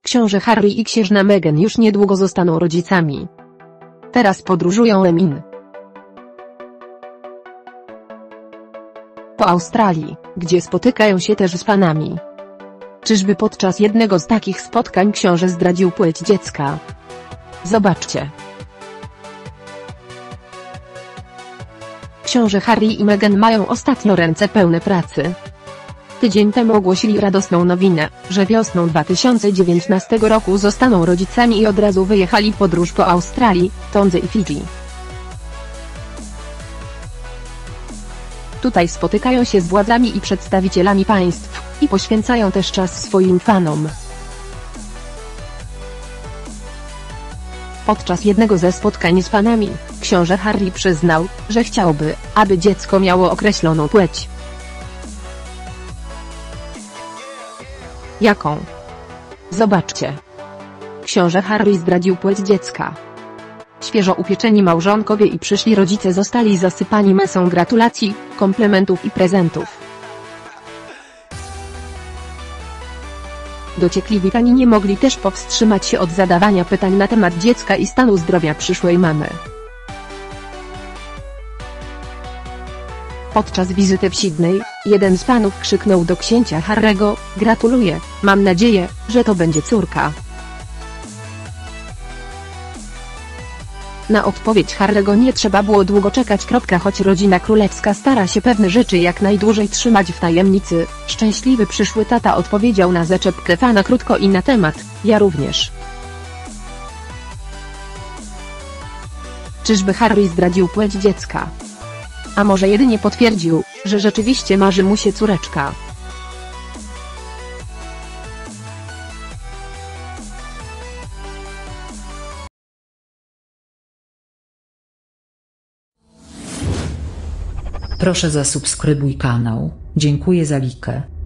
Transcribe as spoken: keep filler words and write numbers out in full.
Książę Harry i księżna Meghan już niedługo zostaną rodzicami. Teraz podróżują Emin po Australii, gdzie spotykają się też z fanami. Czyżby podczas jednego z takich spotkań książę zdradził płeć dziecka? Zobaczcie. Książę Harry i Meghan mają ostatnio ręce pełne pracy. Tydzień temu ogłosili radosną nowinę, że wiosną dwa tysiące dziewiętnastego roku zostaną rodzicami i od razu wyjechali w podróż po Australii, Tondze i Fidżi. Tutaj spotykają się z władzami i przedstawicielami państw, i poświęcają też czas swoim fanom. Podczas jednego ze spotkań z fanami, książę Harry przyznał, że chciałby, aby dziecko miało określoną płeć. Jaką? Zobaczcie. Książę Harry zdradził płeć dziecka. Świeżo upieczeni małżonkowie i przyszli rodzice zostali zasypani masą gratulacji, komplementów i prezentów. Dociekliwi fani nie mogli też powstrzymać się od zadawania pytań na temat dziecka i stanu zdrowia przyszłej mamy. Podczas wizyty w Sydney, jeden z fanów krzyknął do księcia Harry'ego: gratuluję, mam nadzieję, że to będzie córka. Na odpowiedź Harry'ego nie trzeba było długo czekać. Choć rodzina królewska stara się pewne rzeczy jak najdłużej trzymać w tajemnicy, szczęśliwy przyszły tata odpowiedział na zaczepkę fana krótko i na temat: ja również. Czyżby Harry zdradził płeć dziecka? A może jedynie potwierdził, że rzeczywiście marzy mu się córeczka? Proszę zasubskrybuj kanał, dziękuję za likę.